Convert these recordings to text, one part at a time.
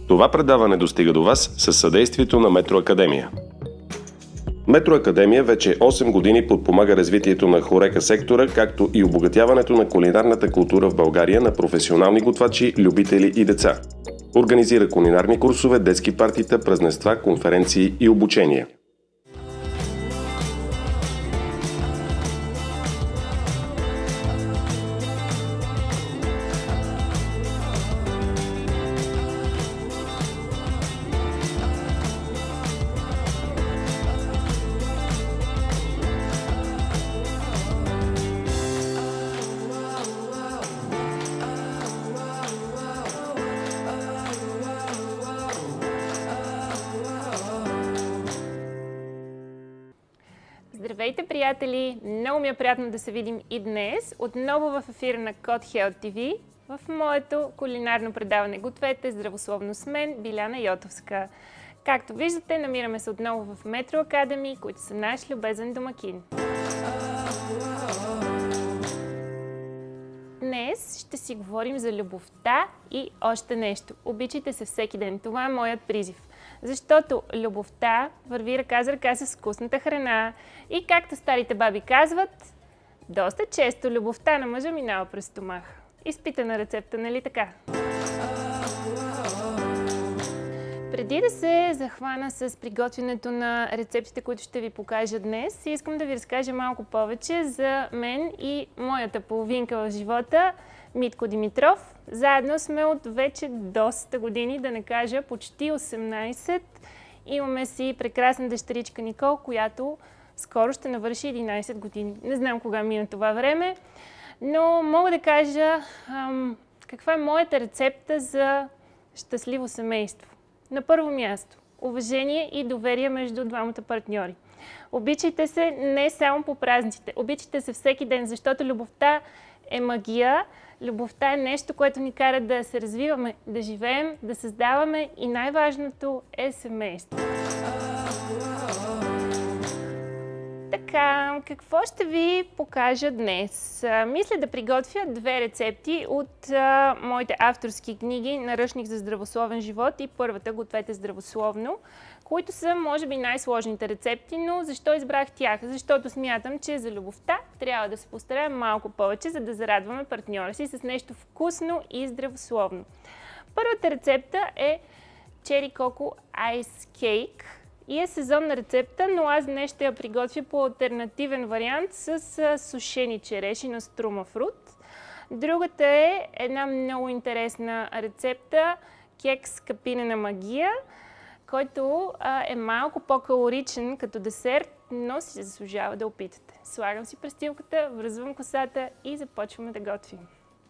Това предаване достига до вас със съдействието на Метроакадемия. Метроакадемия вече 8 години подпомага развитието на хорека сектора, както и обогатяването на кулинарната култура в България на професионални готвачи, любители и деца. Организира кулинарни курсове, детски партита, празненства, конференции и обучения. Здравейте, приятели! Много ми е приятно да се видим и днес, отново в ефира на Code Health TV, в моето кулинарно предаване "Гответе здравословно" с мен, Биляна Йотовска. Както виждате, намираме се отново в Metro Academy, които са наш любезен домакин. Днес ще си говорим за любовта и още нещо. Обичайте се всеки ден. Това е моят призив. Защото любовта върви ръка за ръка с вкусната храна и, както старите баби казват, доста често любовта на мъжа минава през стомаха. Изпитана рецепта, нали така? Преди да се захвана с приготвянето на рецептите, които ще ви покажа днес, искам да ви разкажа малко повече за мен и моята половинка в живота, Митко Димитров. Заедно сме от вече доста години, да не кажа почти 18. Имаме си прекрасна дъщеричка Никол, която скоро ще навърши 11 години. Не знам кога мина това време, но мога да кажа каква е моята рецепта за щастливо семейство. На първо място, уважение и доверие между двамата партньори. Обичайте се не само по празниците, обичайте се всеки ден, защото любовта е магия. Любовта е нещо, което ни кара да се развиваме, да живеем, да създаваме и най-важното е семейство. Така, какво ще ви покажа днес? Мисля да приготвя две рецепти от моите авторски книги "Наръчник за здравословен живот" и първата "Гответе здравословно", които са, може би, най-сложните рецепти, но защо избрах тях? Защото смятам, че за любовта трябва да се постараем малко повече, за да зарадваме партньора си с нещо вкусно и здравословно. Първата рецепта е Cherry Coco Ice Cake и е сезонна рецепта, но аз днес ще я приготвя по алтернативен вариант с сушени череши на Струмафрут. Другата е една много интересна рецепта кекс капинена магия, който е малко по-калоричен като десерт, но си заслужава да опитате. Слагам си престилката, връзвам косата и започваме да готвим.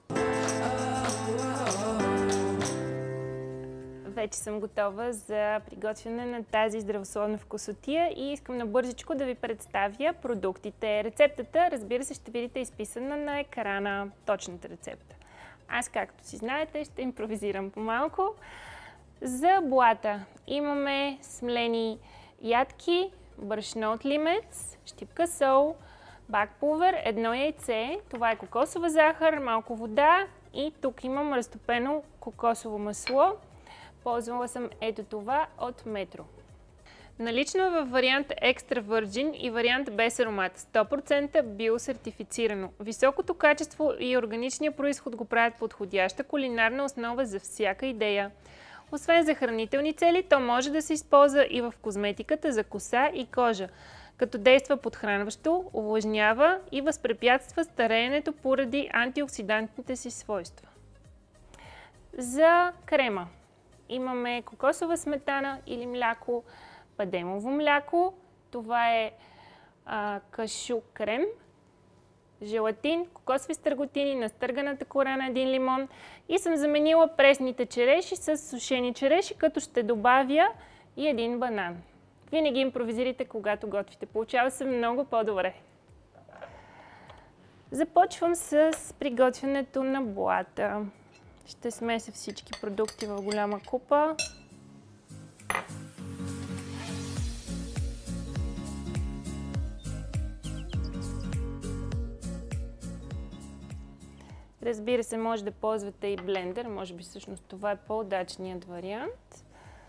Вече съм готова за приготвяне на тази здравословна вкусотия и искам набързичко да ви представя продуктите. Рецептата, разбира се, ще видите изписана на екрана, точната рецепта. Аз, както си знаете, ще импровизирам по-малко. За блата имаме смлени ядки, брашно от лимец, щипка сол, бакпулвер, едно яйце, това е кокосова захар, малко вода и тук имам разтопено кокосово масло. Ползвала съм ето това от Метро. Налично е във вариант Extra Virgin и вариант без аромат, 100% биосертифицирано. Високото качество и органичния произход го правят подходяща кулинарна основа за всяка идея. Освен за хранителни цели, то може да се използва и в козметиката за коса и кожа, като действа подхранващо, увлажнява и възпрепятства стареенето поради антиоксидантните си свойства. За крема имаме кокосова сметана или мляко, бадемово мляко, това е кашу крем, желатин, кокосови стърготини, настърганата кора на един лимон и съм заменила пресните череши с сушени череши, като ще добавя и един банан. Винаги импровизирайте, когато готвите. Получава се много по-добре. Започвам с приготвянето на блата. Ще смеся всички продукти в голяма купа. Разбира се, може да ползвате и блендер, може би всъщност това е по-удачният вариант.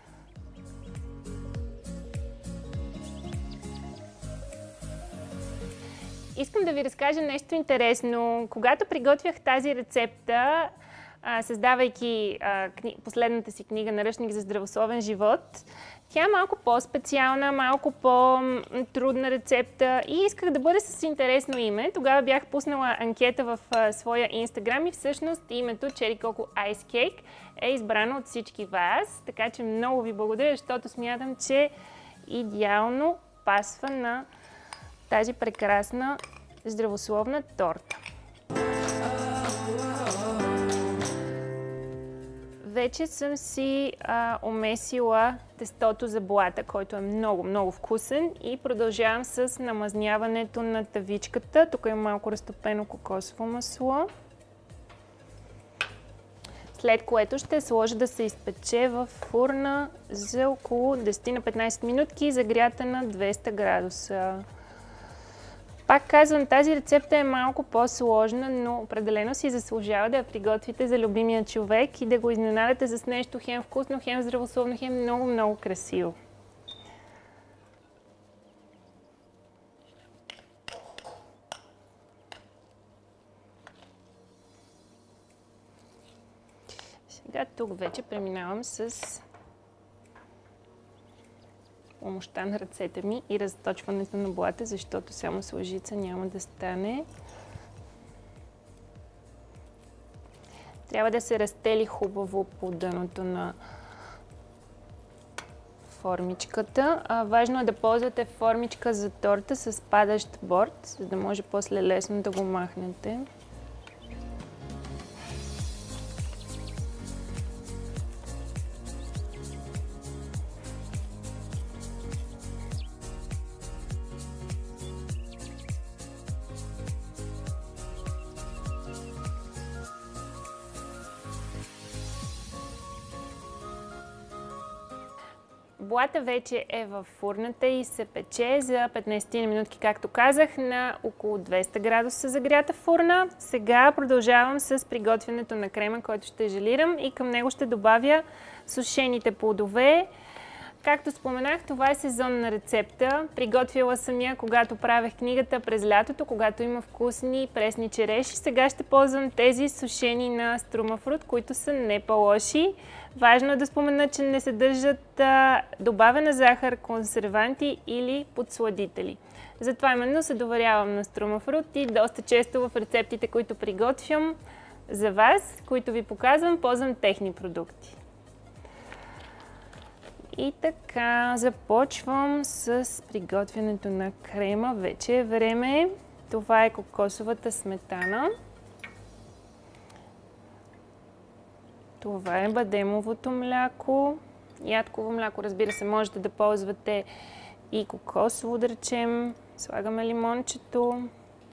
Искам да ви разкажа нещо интересно. Когато приготвях тази рецепта, създавайки последната си книга "Наръчник за здравословен живот", тя е малко по-специална, малко по-трудна рецепта и исках да бъде с интересно име. Тогава бях пуснала анкета в своя Инстаграм и всъщност името Cherry Coco Ice Cake е избрано от всички вас. Така че много ви благодаря, защото смятам, че идеално пасва на тази прекрасна здравословна торта. Вече съм си омесила тестото за блата, който е много вкусен, и продължавам с намазняването на тавичката. Тук има малко разтопено кокосово масло. След което ще сложа да се изпече в фурна за около 10 на 15 минутки, загрята на 200 градуса. Пак казвам, тази рецепта е малко по-сложна, но определено си заслужава да я приготвите за любимия човек и да го изненадате с нещо хем вкусно, хем здравословно, хем много красиво. Сега тук вече преминавам с помощта на ръцете ми и разточването на блата, защото само с лъжица няма да стане. Трябва да се разтели хубаво по дъното на формичката. Важно е да ползвате формичка за торта с падащ борд, за да може после лесно да го махнете. Блата вече е във фурната и се пече за 15 минутки, както казах, на около 200 градуса загрята фурна. Сега продължавам с приготвянето на крема, който ще желирам, и към него ще добавя сушените плодове. Както споменах, това е сезонна рецепта. Приготвила съм я, когато правех книгата през лятото, когато има вкусни пресни череши. Сега ще ползвам тези сушени на Struma-Fruit, които са не по-лоши. Важно е да спомена, че не съдържат добавена захар, консерванти или подсладители. Затова именно се доверявам на Struma-Fruit и доста често в рецептите, които приготвям за вас, които ви показвам, ползвам техни продукти. И така, започвам с приготвянето на крема. Вече е време. Това е кокосовата сметана. Това е бадемовото мляко. Ядково мляко, разбира се, можете да ползвате и кокосово, да речем. Слагаме лимончето.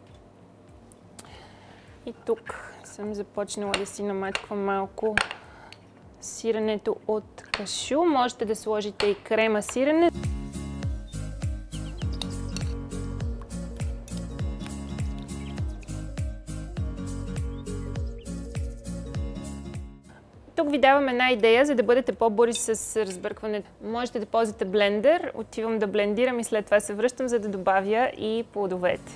И тук съм започнала да си намачквам малко сиренето от кашу. Можете да сложите и крема сирене. Тук ви давам една идея, за да бъдете по-бързи с разбъркването. Можете да ползвате блендер. Отивам да блендирам и след това се връщам, за да добавя и плодовете.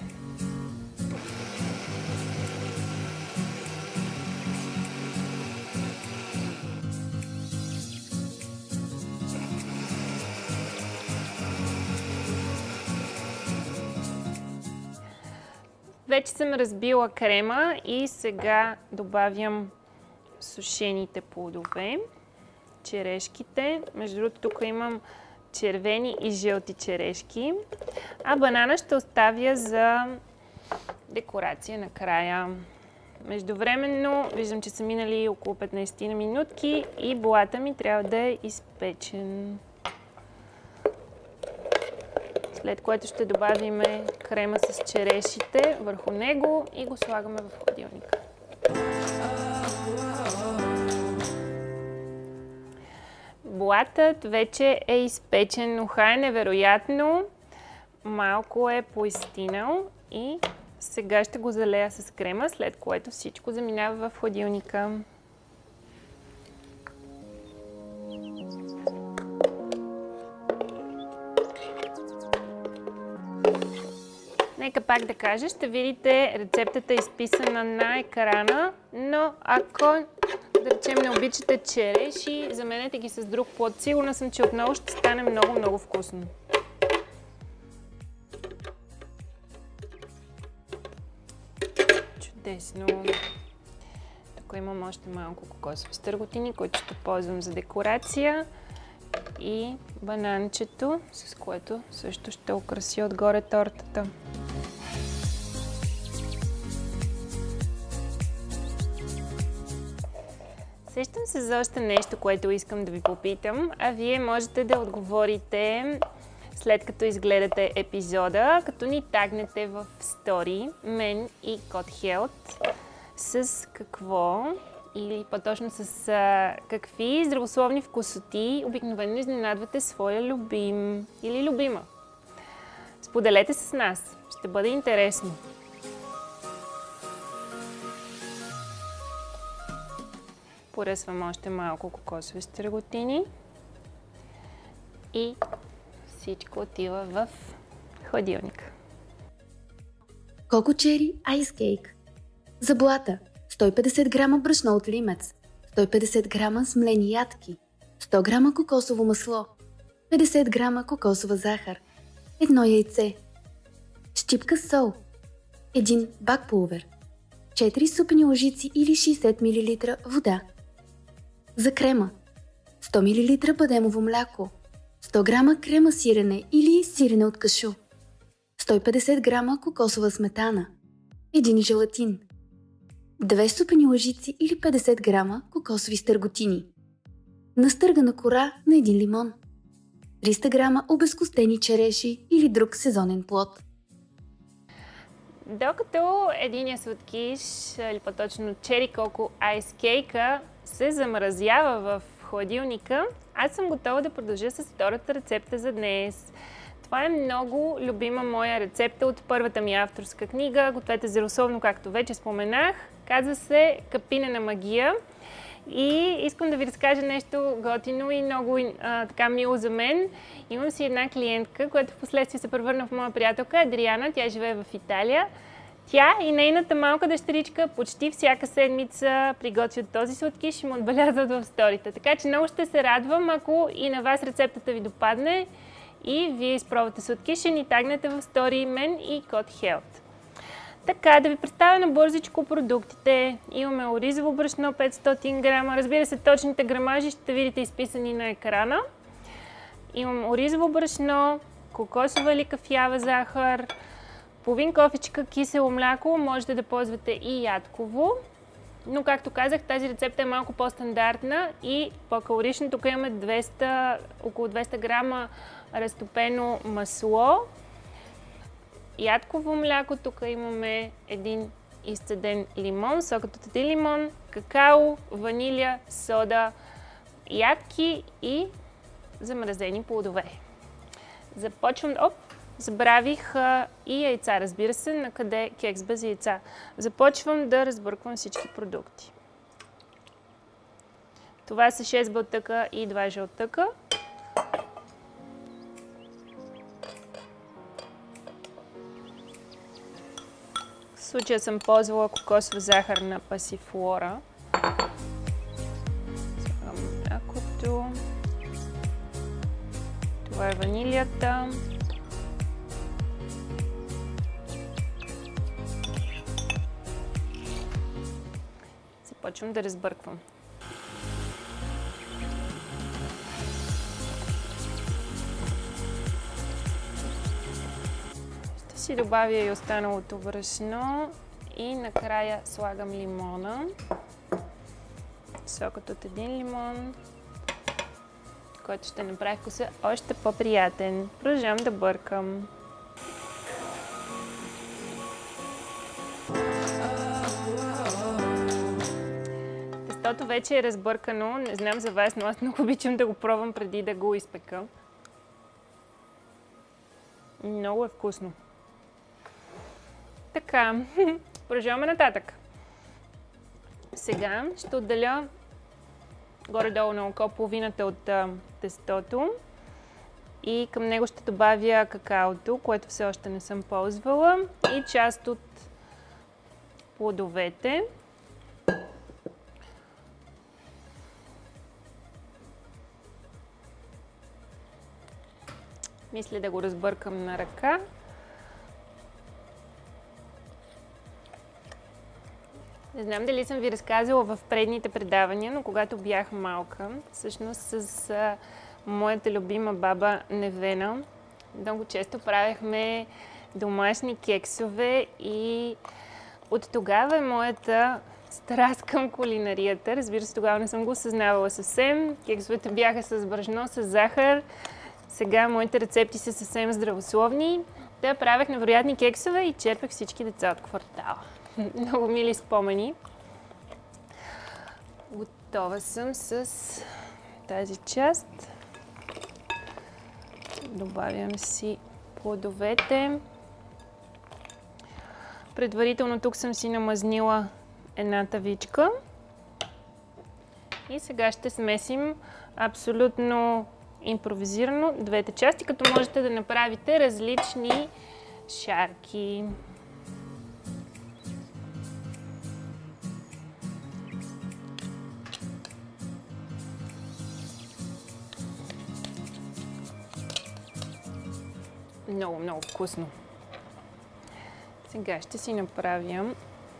Вече съм разбила крема и сега добавям сушените плодове, черешките. Между другото, тук имам червени и жълти черешки. А банана ще оставя за декорация накрая. Междувременно виждам, че са минали около 15 на минутки и блата ми трябва да е изпечен. След което ще добавим крема с черешите върху него и го слагаме в хладилника. Блатът вече е изпечен, уха е невероятно, малко е поизстинал и Сега ще го залея с крема, след което всичко заминава в хладилника. Нека пак да кажа, ще видите рецептата изписана на екрана, но ако, да речем, не обичате череши, заменете ги с друг плод. Сигурна съм, че отново ще стане много вкусно. Чудесно! Тук имам още малко кокосови стърготини, които ще ползвам за декорация. И бананчето, с което също ще украси отгоре тортата. Сещам се за още нещо, което искам да ви попитам, а вие можете да отговорите след като изгледате епизода, като ни тагнете в стори, мен и Code Health, с какво или по-точно с какви здравословни вкусоти обикновено изненадвате своя любим или любима. Споделете с нас, ще бъде интересно. Поръсвам още малко кокосови стърготини и всичко отива в хладилника. Коко чери айскейк. Заблата 150 грама брашно от Лимец, 150 грама смлени ядки, 100 грама кокосово масло, 50 грама кокосова захар, 1 яйце, щипка сол, 1 бак пулвер, 4 супени лъжици или 60 мл вода. За крема 100 мл бадемово мляко, 100 грама крема сирене или сирене от кашу, 150 грама кокосова сметана, 1 желатин, 2 супени лъжици или 50 грама кокосови стърготини, настъргана кора на 1 лимон, 300 грама обезкостени череши или друг сезонен плод. Докато единия сладкиш, или по-точно чери коко айс кейка, се замразява в хладилника, аз съм готова да продължа с втората рецепта за днес. Това е много любима моя рецепта от първата ми авторска книга. Гответе здравословно, както вече споменах. Казва се Капинена магия. И искам да ви разкажа нещо готино и много така мило за мен. Имам си една клиентка, която в последствие се превърна в моя приятелка, Адриана. Тя живее в Италия. Тя и нейната малка дъщеричка почти всяка седмица приготвят този сладкиш и му отбелязват в сторите. Така че много ще се радвам, ако и на вас рецептата ви допадне и вие изпробвате сладкиш и ни тагнете в стори мен и Code Health. Така, да ви представя набързичко продуктите. Имаме оризово брашно 500 грама. Разбира се, точните грамажи ще видите изписани на екрана. Имам оризово брашно, кокосова или кафява захар, половин кофичка кисело мляко, можете да ползвате и ядково. Но, както казах, тази рецепта е малко по-стандартна и по-калорична. Тук имаме около 200 грама разтопено масло, ядково мляко, тук имаме един изцеден лимон, сокът от един лимон, какао, ванилия, сода, ядки и замразени плодове. Започвам... Забравих и яйца, разбира се, накъде кекс без яйца. Започвам да разбърквам всички продукти. Това са 6 бълтъка и 2 жълтъка. В случая съм ползвала кокосова захар на Пасифлора. Слагам млякото. Това е ванилията. Започвам да разбърквам. Ще си добавя и останалото брашно и накрая слагам лимона. Сокът от един лимон, който ще направи вкуса още по-приятен. Продължавам да бъркам. Тестото вече е разбъркано, не знам за вас, но аз много обичам да го пробвам преди да го изпека. Много е вкусно. Така, продължаваме нататък. Сега ще отделя горе-долу на око половината от тестото и към него ще добавя какаото, което все още не съм ползвала, и част от плодовете. Мисля да го разбъркам на ръка. Не знам дали съм ви разказала в предните предавания, но когато бях малка, всъщност с моята любима баба Невена, много често правехме домашни кексове и от тогава е моята страст към кулинарията. Разбира се, тогава не съм го осъзнавала съвсем. Кексовете бяха с брашно, с захар. Сега моите рецепти са съвсем здравословни. Да, правех невероятни кексове и черпех всички деца от квартала. Много мили спомени. Готова съм с тази част. Добавям си плодовете. Предварително тук съм си намазнила една тавичка. И сега ще смесим абсолютно импровизирано двете части, като можете да направите различни шарки. Много, много вкусно. Сега ще си направя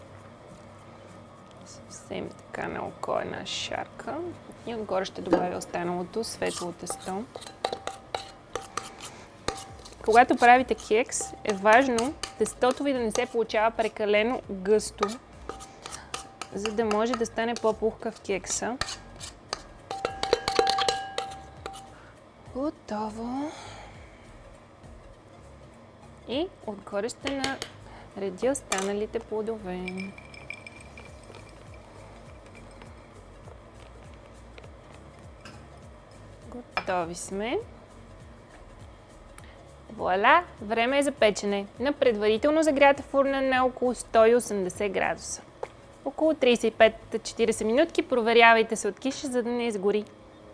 съвсем така на око една шарка и отгоре ще добавя останалото светло тесто. Когато правите кекс, е важно тестото ви да не се получава прекалено гъсто, за да може да стане по-пухкав кекса. Готово. И отгоре ще наредя останалите плодове. Готови сме. Вуаля! Време е за печене на предварително загрята фурна на около 180 градуса. Около 35-40 минутки. Проверявайте сладкиша, за да не изгори.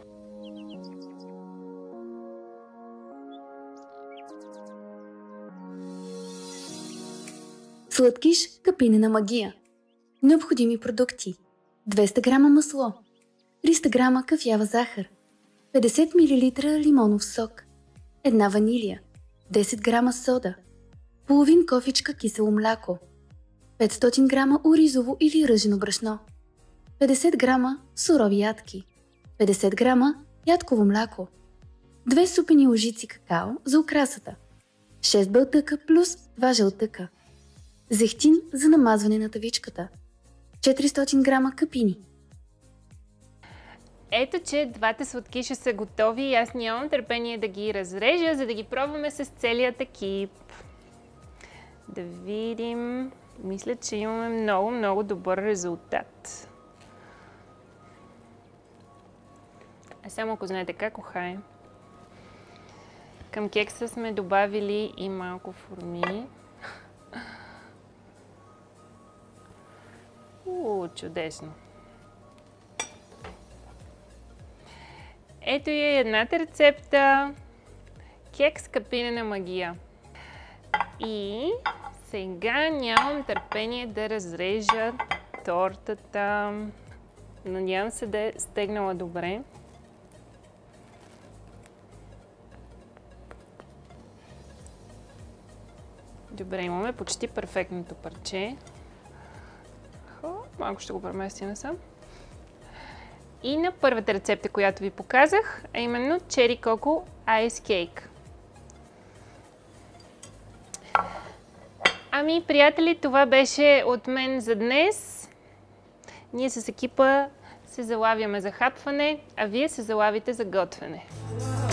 Сладкиш капинена магия. Необходими продукти: 200 грама масло, 300 грама кафява захар, 50 мл лимонов сок, една ванилия, 10 грама сода, половин кофичка кисело мляко, 500 грама оризово или ръжено брашно, 50 грама сурови ядки, 50 грама ядково мляко, 2 супени лъжици какао за украсата, 6 бълтъка плюс 2 жълтъка, зехтин за намазване на тавичката, 400 грама капини. Ето, че двата сладкиша са готови и аз нямам търпение да ги разрежа, за да ги пробваме с целият екип. Да видим. Мисля, че имаме много, много добър резултат. А само ако знаете как ухае. Към кекса сме добавили и малко форми. Чудесно! Ето и едната рецепта. Кекс капинена магия. И сега нямам търпение да разрежа тортата. Надявам се да е стегнала добре. Добре, имаме почти перфектното парче. Малко ще го преместя насам. И на първата рецепта, която ви показах, а именно Cherry Coco Ice Cake. Ами, приятели, това беше от мен за днес. Ние с екипа се залавяме за хапване, а вие се залавите за готвене.